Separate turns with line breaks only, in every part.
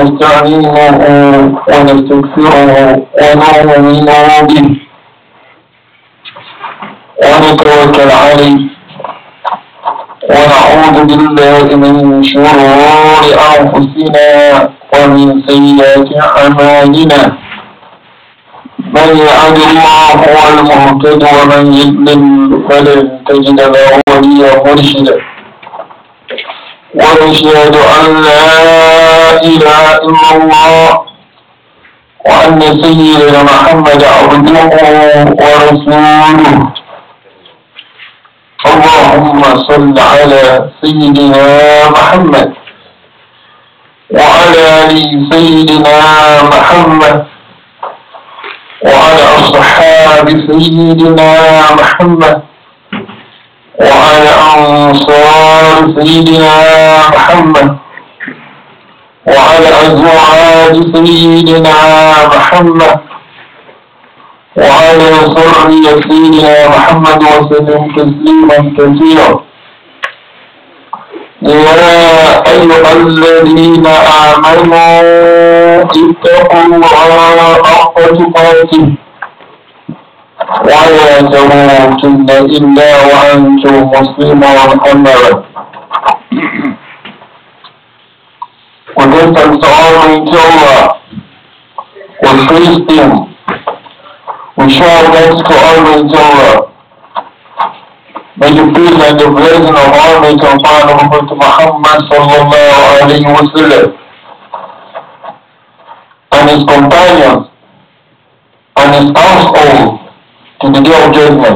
ونستعينه ونستغفره ونؤمن به ونتوكل عليه ونعوذ بالله من شرور أنفسنا ومن سيئات أعمالنا من يهد الله هو المهتد ومن يضلل فلن تجد له وليا مرشدا ونشهد أن لا إله إلا الله وأن سيدنا محمد عبده ورسوله. اللهم صل على سيدنا محمد وعلى آل سيدنا محمد وعلى أصحاب سيدنا محمد وعلى أنصار سيدنا محمد وعلى أزواج سيدنا محمد وعلى ذرية سيدنا محمد وسلم تسليما كثيرا. يا أيها الذين آمنوا اتقوا الله حق تقاته ولا تموتن إلا وأنتم مسلمون. أما بعد. We give thanks to Almighty Allah. We praise Him. We show thanks to Almighty Allah. May the peace and the blessing of Almighty Allah Muhammad sallallahu alayhi wa sallam and his companions and his household to the day of judgment.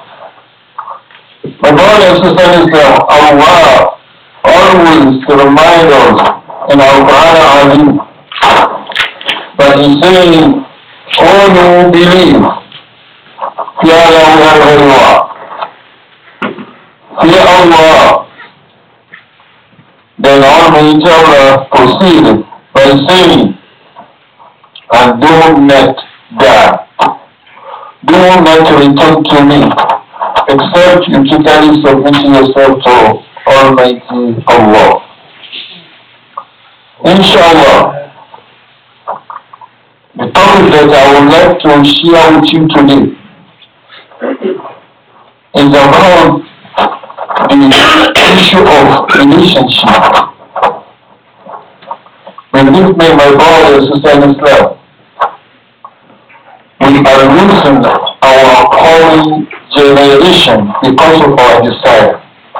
My brothers and sisters in Islam, Allah always remind us in our Quran Azim that He saying, all who believe, fear Allah wherever you are. Fear Allah. Then Almighty Allah proceeded by saying, and do not die. Do not return to me, except you totally submit yourself to Almighty Allah. Inshallah, the topic that I would like to share with you today is about the issue of relationship. Believe me, my brothers and sisters in Islam, we are losing our whole generation because of our desire.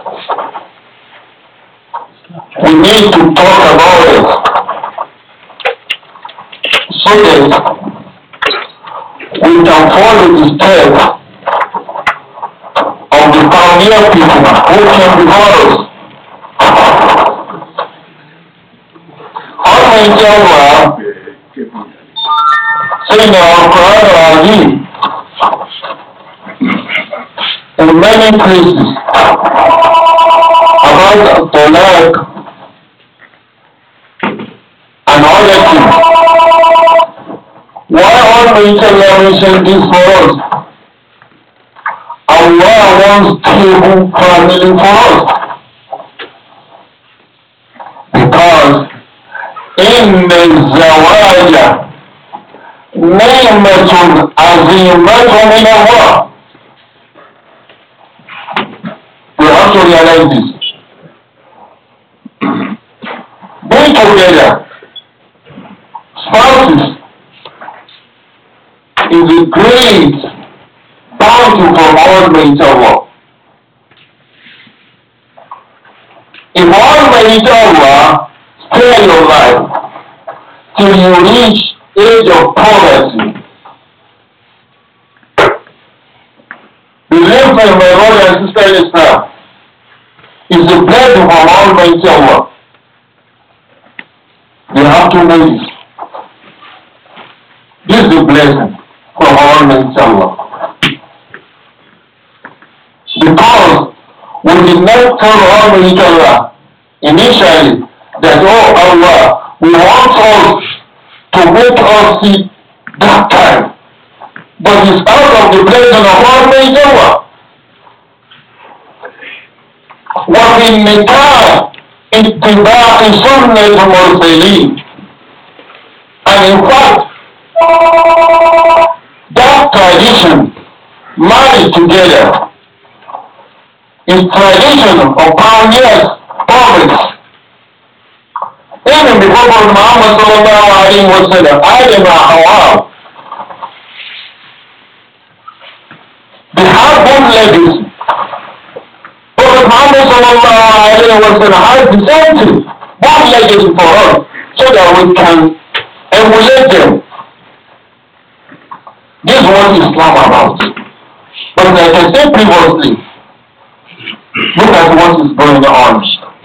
We need to talk about it so that we can follow the steps of the pioneer people who came before us. Almighty Allah saying in our Quran Azim in many places about talaq and other things. Why Almighty Allah mentioned this for us? Allah wants stable family for us. Because in the Zawaja, Naimatun Azimatun min Allah. We have to realize this. Being together, spouses, is a great bounty from Almighty Allah. If Almighty Allah spare your life till you reach age of poverty, believe me, my brother and sister in Islam, is a blessing from Almighty Allah. You have to know this. This is a blessing from Almighty Allah. Because we did not tell Almighty Allah initially that, oh Allah, we want us to make us see that time. But it's out of the blessing of Almighty Allah. وفي النكاح اتباع سنة المرسلين. tradition married together is tradition of pioneers, prophets. Even before Prophet Muhammad sallallahu alaihi wasallam, Adam and Hawa, they have good legacy. Prophet Muhammad sallallahu alaihi wasallam has the same thing, good legacy for us, so that we can emulate them. This is what Islam about. But like I said previously, look at what is going on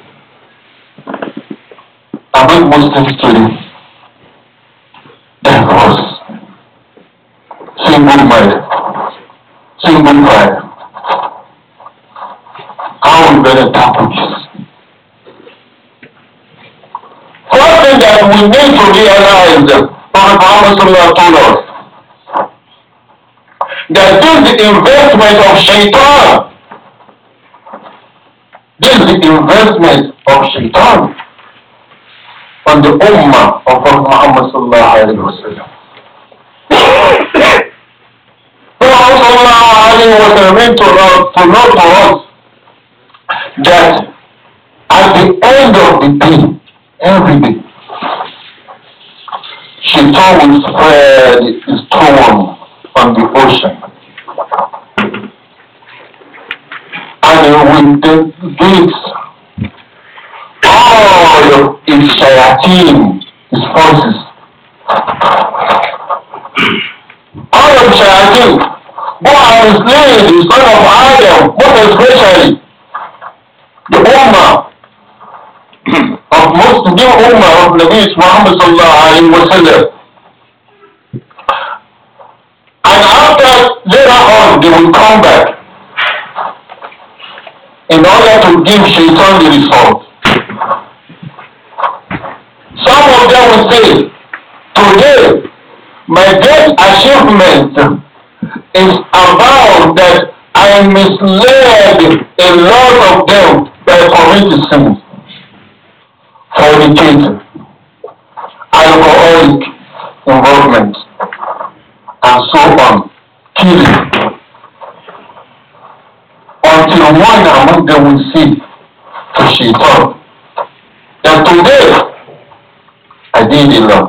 among Muslims today. Divorce, single marriage, single father. How we better tackle this? First thing that we need to realize, Prophet Muhammad sallallahu told us, that this is the investment of shaitan. This is the investment of shaitan on the ummah of Prophet Muhammad sallallahu alaihi wasallam. Prophet sallallahu alaihi wasallam meant to know to us that at the end of the day, every day, shaitan will spread his throne on the ocean, and with the gates, all of his shayateen, his forces, all of shayateen, who are enslaved the son of Adam, most especially the ummah of Muslim, the ummah of Nabi Muhammad sallallahu alaihi wasallam. And after, later on, they will come back in order to give shaitan the result. Some of them will say, today, my great achievement is about that I misled a lot of them by committing sins, fornicating, alcoholic involvement, and so on, killing, until one among them will say to shaitan that today I did a lot.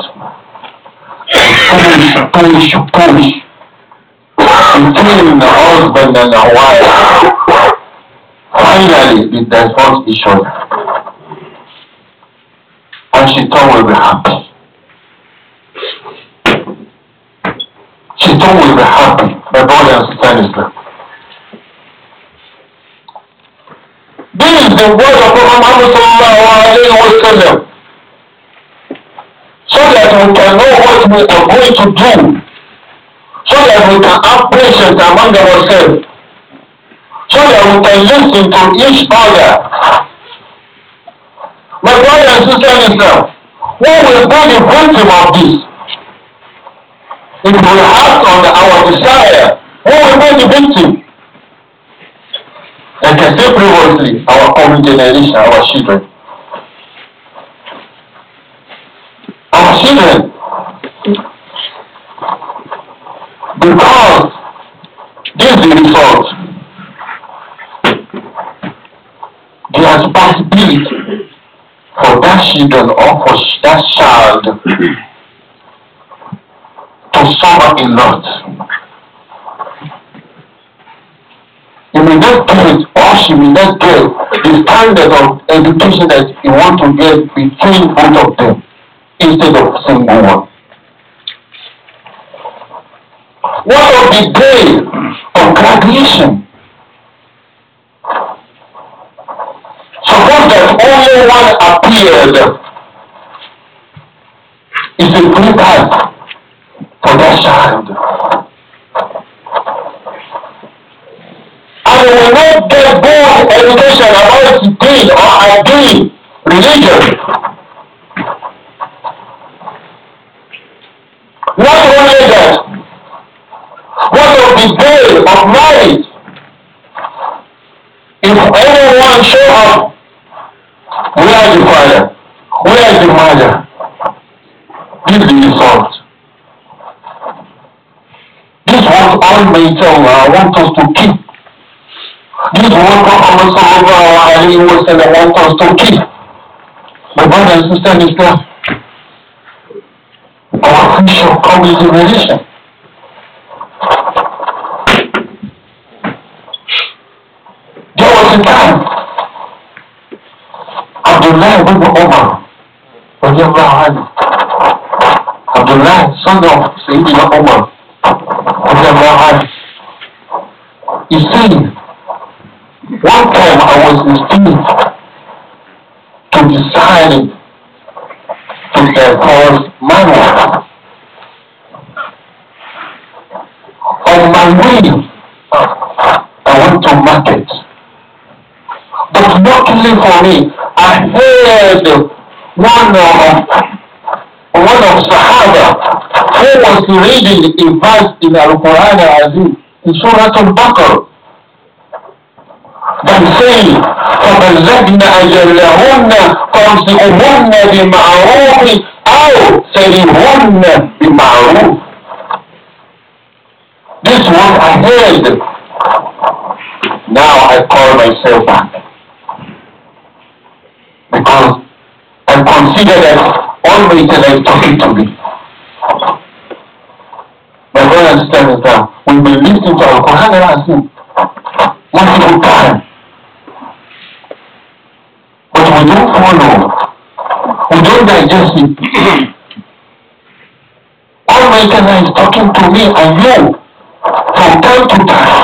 Push between the husband and the wife. Finally, they divorce each other, and shaitan will be happy. Shaitan will be happy. My brother and sister in Islam. This is the word of Prophet Muhammad sallallahu alaihi wasallam, so that we can know what we are going to do, so that we can have patience among ourselves, so that we can listen to each other. My brother and sister in Islam, what will be the victim of this? If we act on our desire, what will be the victim? Like I said previously, our coming generation, our children. Our children. Because this is the result. There is possibility for that children or for that child to suffer a lot. He may not get it, or she may not get the standard of education that you want to get between both of them instead of single one. What of the day of graduation? Suppose that only one appeared. It's a great time for that child. And we will not get good education about deen or ideal religion. Not only that, what of the day of marriage? If anyone show up, where is the father? Where is the mother? This is the result. This is what Almighty Allah wants us to keep. This is what Muhammad sallallahu alayhi wa sallam wants us to keep. My brother and sister in Islam, our future comes in relation. There was a time, Abdullah ibn Umar, radiallahu anhu, Abdullah, son of Sayyidina Umar, radiallahu anhu, he said, one time I was instilled to decide to divorce my wife. On my way, I went to market. But luckily for me, I heard one of Sahaba who was reading a verse in Al-Quran Azim in Surah Al-Baqarah. By saying, فَبَلَّغْنَ أَجَلَّهُنَّ فَامْسِكُوهُنَّ بِمَعْرُوفٍ أَوْ سَرِّوهُنَّ بِمَعْرُوفٍ. This is what I heard. Now I call myself back. Because I consider that Almighty Allah is talking to me. My brother and sister in Islam, we've been listening to Al-Quran and Azim multiple times. But we don't follow. We don't digest it. Almighty Allah is talking to me and you from time to time.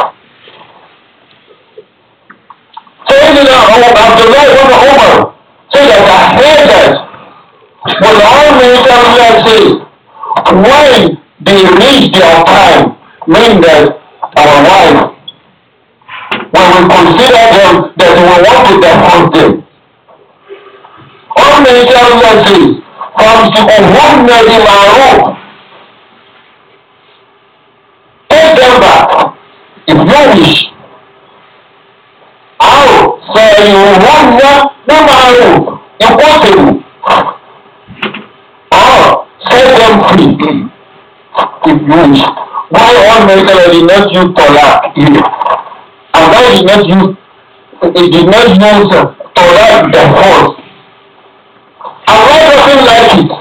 Sayyidina Abdullah ibn Umar said that I heard that when Almighty Allah says, when they reach their time, meaning that our wife, when we consider them that we want to divorce them, Almighty Allah says, فَامْسِكُوهُنَّ بِمَعْرُوفٍ. Take them back if you wish. أَوْ سَرِّوهُنَّ بِمَعْرُوفٍ. Impossible. Or set them free if you wish. Why Almighty Allah did not use talaq here? And why did not use talaq divorce? Allah doesn't like it.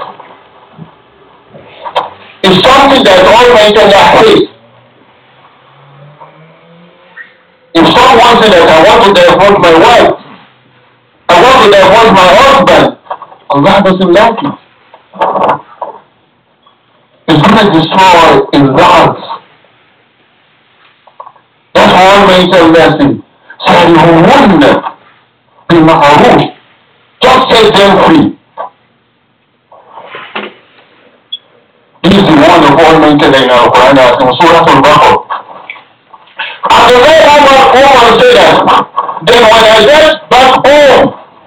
It's something that Almighty Allah hates. If someone says that I want to divorce my wife, I want to divorce my husband, Allah doesn't like it. It's going to destroy his wrath. That's why Almighty Allah says, سَرِّوهُنَّ بِمَعْرُوفٍ. Just set them free. This is the one of Almighty Allah in our Quran in Surah Al-Baqarah. And the way Umar said that, then when I get back home,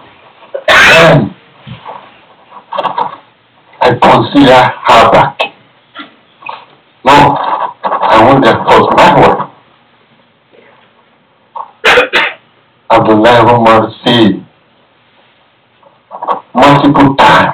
I consider her back. No, I want that first my wife. Abdullah Umar said multiple times.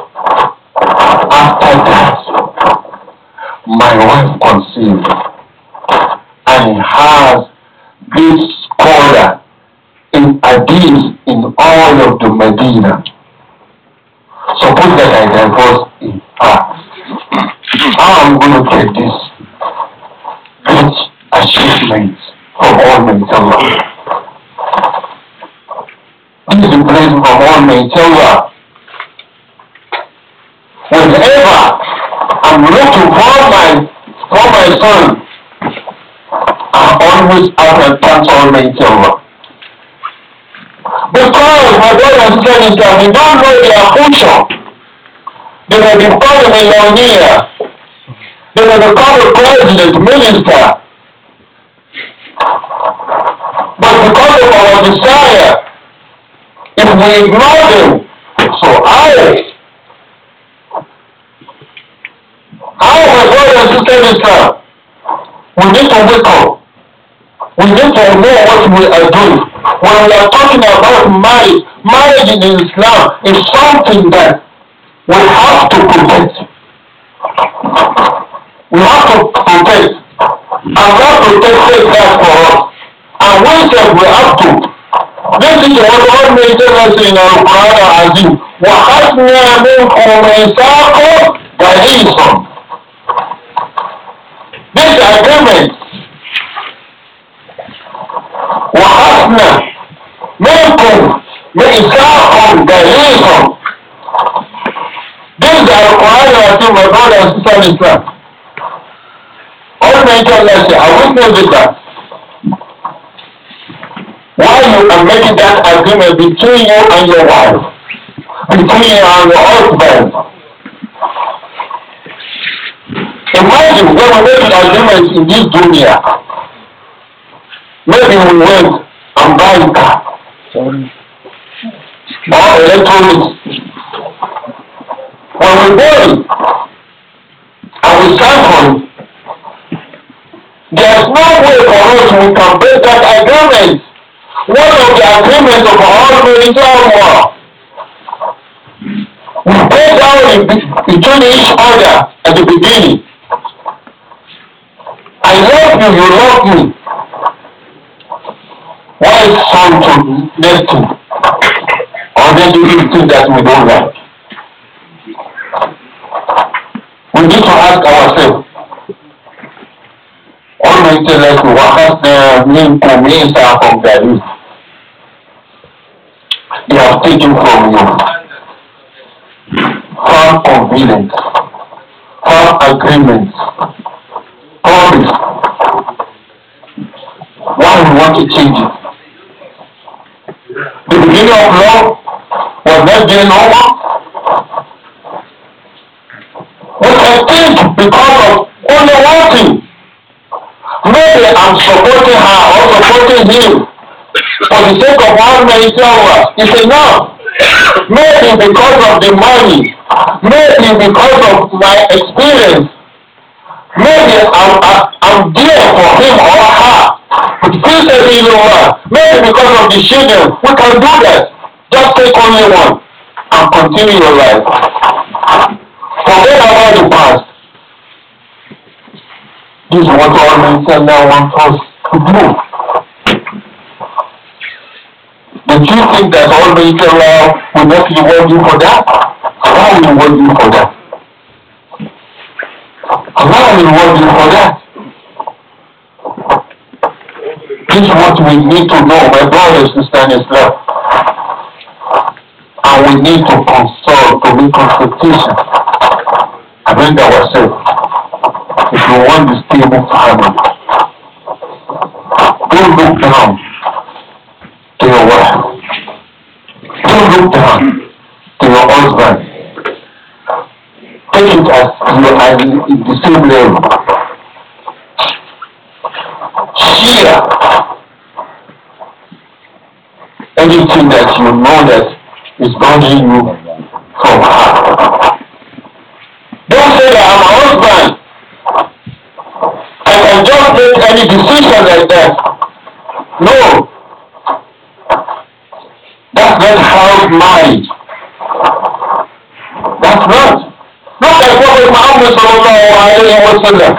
After that, my wife conceived, and has this scholar in hadith in all of the Medina. Suppose that I divorce in her. How am I going to get this great achievement from Almighty Allah? This is the blessing from Almighty Allah. Whenever I'm looking for my son, I always have a thanks Almighty Allah. Because my brother and sister in Islam, we don't know their future. They may become a millionaire. They may become a president, minister. But because of our desire, if we ignore them, so how my brother and sister in Islam, we need to wake up. We need to know what we are doing. When we are talking about marriage in Islam is something that we have to protect. We have to protect. And Allah protected that for us. And we said we have to. This is what God made us in our Quran Azim. وَحَسْنَا مِنْكُمْ مِيثَاقًا غَلِيظًا. This agreement, وَحَسْنَا مِنْكُمْ مِيثَاقًا غَلِيظًا. This is our Quran Azim, my brother and sister in Islam. Almighty Allah said, I witness that. Why you are making that agreement between you and your wife, between you and your husband. Imagine when we make an agreement in this dunya. Maybe we went and buy a car or electronics. When we go in and we sign for it, there's no way for us we can break that agreement. One of the agreements of our religion, we break down between each other at the beginning. I love you, you love me. Why is some to listen? Or they do things that we don't like? We need to ask ourselves. Almighty Allah to وَحَسْنَا مِنْكُمْ مِيثَاقًا غَلِيظًا. They have taken from you firm covenants, firm agreements, promise. Why we want to change it? The beginning of love was not being over. We can think because of only one thing. Maybe I'm supporting her or supporting him for the sake of one man power. It's enough. Maybe because of the money. Maybe because of my experience. Maybe I'm there for him or her. But please say maybe because of the children. We can do that. Just take only one and continue your life. Forget about the past. This is what Almighty now wants us to do. But you think that Almighty Allah will not reward you for that? Allah will reward you for that. Allah will reward you for that. This is what we need to know, my brothers and sisters in Islam. And we need to consult, to make consultation. Amend ourselves. If you want a stable family, don't look down to your wife. Don't look down to your husband. Take it as you are in the same level. Share anything that you know that is bothering you from her. Don't say that I'm a husband. I can just make any decision like that. No. That's not how marriage. That's not. Look at Prophet Muhammad sallallahu alayhi wa sallam.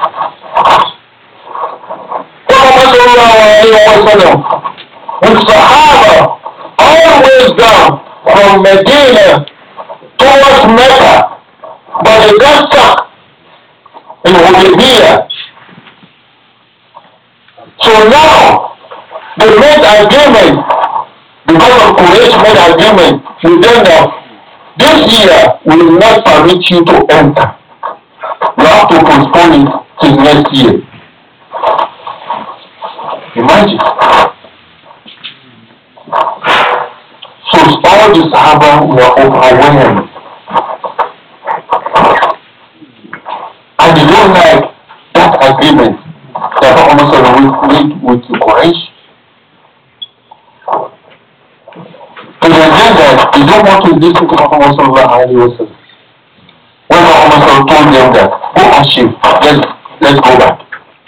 Prophet sallallahu alayhi wa sallam with Sahaba always down from Medina towards Mecca, but they got stuck in Hudaybiyah. So now, they made agreement, because of Quraysh made agreement with them that this year we will not permit you to enter. You have to postpone it till next year. Imagine. So all the Sahaba were overwhelmed. And they don't like that agreement that Muhammad made with the Quraysh. To the extent that they don't want to listen to Muhammad sallallahu alayhi wa sallam. When Muhammad told them that, go achieve, let's go back.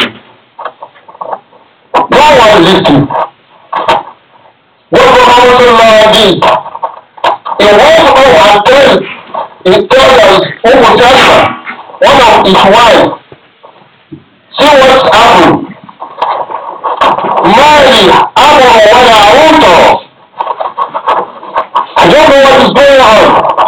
No one listened. What Muhammad sallallahu did, he went home and told us, one of his wives, see what's happened. Mali, Amor, Wala, Auto. I don't know what is going on.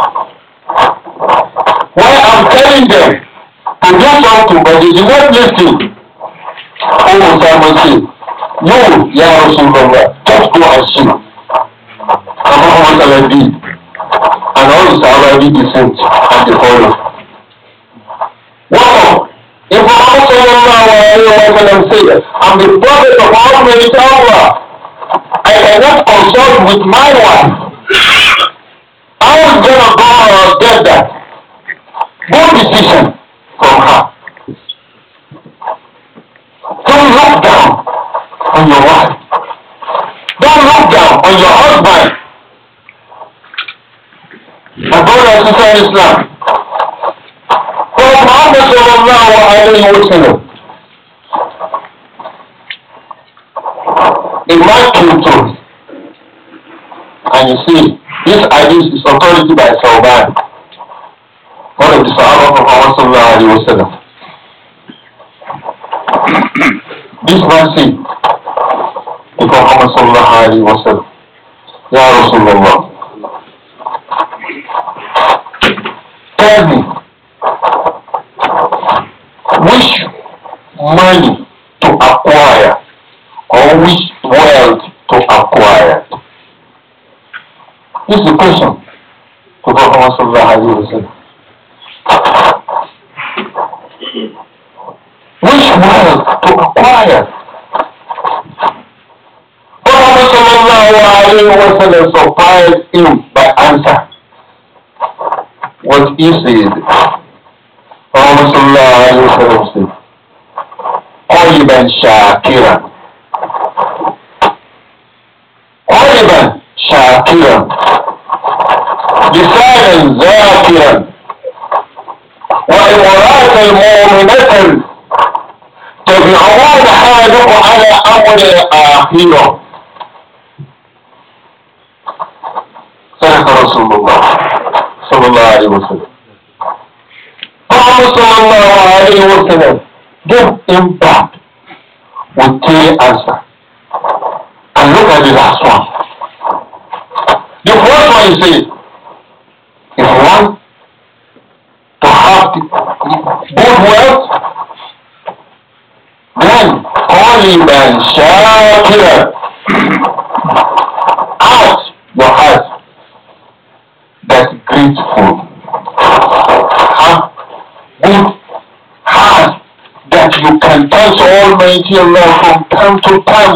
Why I'm telling them to do something, but they do not listen. Oh, someone say, you, Ya Rasulullah, just go and see. And Muhammad did. And all the Sahaba did the same and they follow. Wow! If Muhammad sallallahu alayhi wa sallam said, I'm the prophet of Almighty Allah, I cannot consult with my wife. I was gonna go and get that. Good decision from her. Don't look down on your wife. Don't look down on your husband. My brother and sister in Islam. For Muhammad sallallahu alayhi wa sallam, a man came to him, and you see, this hadith is authority by Sauban, one of the Sahaba of Muhammad sallallahu alayhi wa sallam. This man said to Muhammad sallallahu alayhi wa sallam, Ya Rasulullah, tell me, which money to acquire or which wealth to acquire? This is the question to Muhammad sallallahu alayhi wa sallam. Which wealth to acquire? Muhammad sallallahu alayhi wa sallam surprised him by answer. What he said, Muhammad sallallahu alayhi wa sallam said, Qaliban Shakiran. Qaliban Shakiran. Lisanan Zakiran. وإمرأة مؤمنة تبعون حالك على أمر الآخرة. صدق رسول الله صلى الله عليه وسلم. Muhammad sallallahu alayhi wa sallam gave him back with clear answer. And look at the last one. The first one he said, if you want to have the good wealth, then only by Shakira. Ask your heart that's grateful. Have good heart that you can touch Almighty Allah from time to time,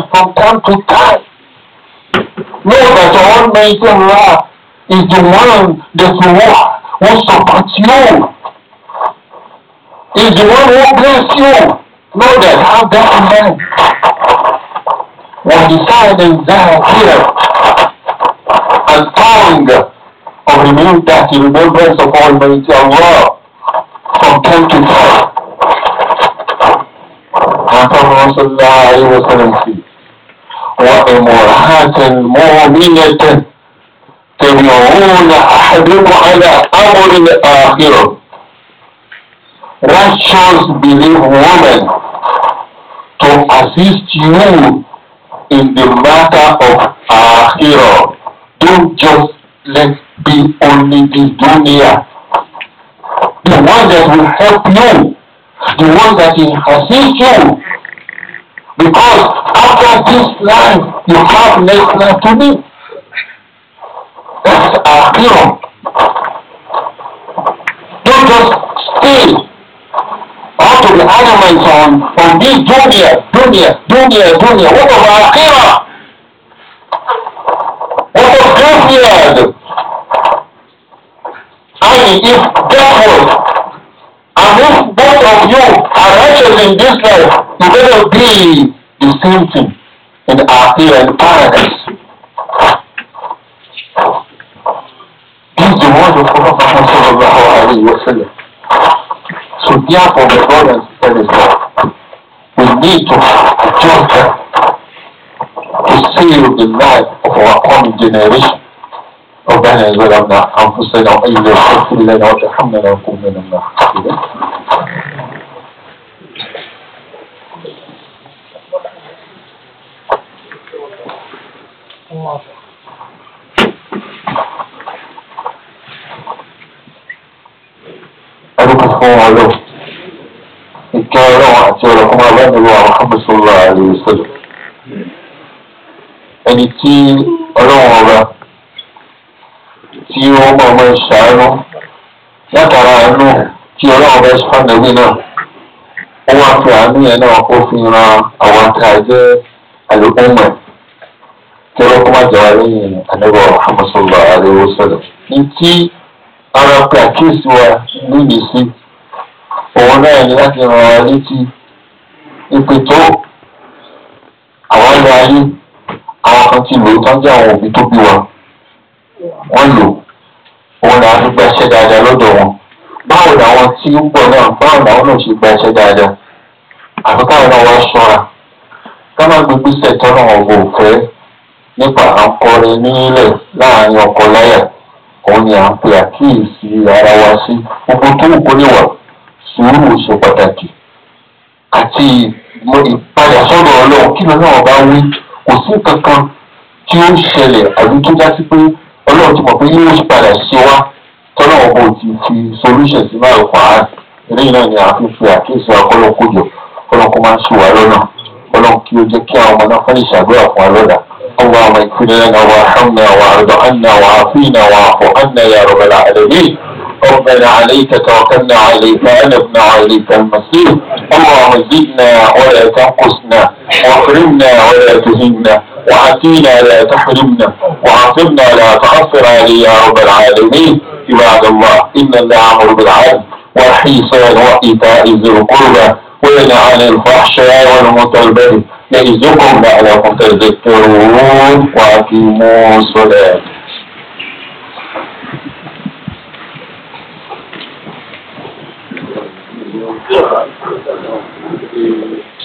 Know that Almighty Allah is the one that will support you. Is the one who bless you. Know that, have that in mind. When you decide in Zakir and tongue of remembrance of Almighty Allah from time to time. And Prophet sallallahu alayhi wa sallam said, وَإِمْرَأَةً مُؤْمِنَةً تَبِعُونَ أَحَدُكُمْ عَلَى أَمْرِ الْآخِرَةِ. Righteous believe woman to assist you in the matter of Akhirah. Don't just let be only the dunya. The one that will help you, the one that will assist you. Because after this life, you have next life to live. That's Akhirah. Don't just stay out of the adamant on this dunya. What of Akhirah? What of graveyard? I mean, if that was, and if both of you are righteous in this life, you better be the same thing in the Akhirah and paradise. This is the word of Prophet Muhammad sallallahu alayhi wa sallam. So therefore, my brothers and sisters, we need to adjust that to save the life of our coming generation. ربنا ظلمنا أنفسنا وإن لم تغفر لنا وترحمنا لنكن من الخاسرين. fún wọn lò. Ìkẹ́ ọlọ́run àti ọlọ́kùnrin abẹ́nulọ́ Muhammad sallallahu alaihi wasallam. Ẹni tí ọlọ́run ọba tí ó mọ̀ọ́mọ́ ṣàánú látara àánú tí ọlọ́run bá ṣe fánàwí náà. Ó wá fi àánú yẹn náà ó fi ran àwọn tá a jẹ́ àlùkùnmọ̀ kí ọlọ́kùnrin má jẹ́ wá lẹ́yìn ànábì Muhammad sallallahu alaihi wasallam. Ní tí ara pé àkíyèsí wa níbi sí òun náà ni láti ràn wá létí ìpè tó àwọn ilé ayé àwọn kan ti lò ó tán jẹ́ àwọn òbí tó bí wa wọ́n lò òun náà fi gba iṣẹ́ dáadáa lọ́dọ̀ wọn. Báwo làwọn tí ń bọ̀ náà báwo làwọn náà ṣe gba iṣẹ́ dáadáa àfi káwọn náà wá ṣọ́ra ká má gbégbé sẹ̀tọ́ náà wọ̀ fẹ́ nípa àkọrin nílẹ̀ láàrin ọkọ láyà. Òun ni à ń pe àkíyèsí ara wa sí gbogbo tó wù kó lè wà. Sùúrù ṣe pàtàkì àti ìpadà sọ́dọ̀ ọlọ́run kí lọ́nà ọba wí kò sí kankan tí ó ń ṣẹlẹ̀ àbí tó já sí pé ọlọ́run ti mọ̀ pé yóò padà ṣe wá tọ́lọ́run bò ti fi solution sí máa fà á. Eléyìí náà ni à ń fi àkíyèsí wa kọ́lọ́n kójọ kọ́lọ́n kó máa ń ṣù wá lọ́nà kọ́lọ́n kí ó jẹ́ kí àwọn ọmọ náà fẹ́ lè ṣàdúrà fún wa lọ́dà. اللهم اغفر لنا وارحمنا وارض عنا وعافينا واعف عنا يا رب العالمين. ربنا عليك توكلنا عليك أنبنا عليك المسير. اللهم زدنا ولا تنقصنا واكرمنا ولا تهنا وعافينا لا تحرمنا وعافنا لا تعثر علي يا رب العالمين. عباد الله إن الله أمر بالعدل والإحسان وإيتاء ذي القربى وينهى عن الفحشاء والمنكر والبغي يعظكم لعلكم تذكرون وأقيموا الصلاة.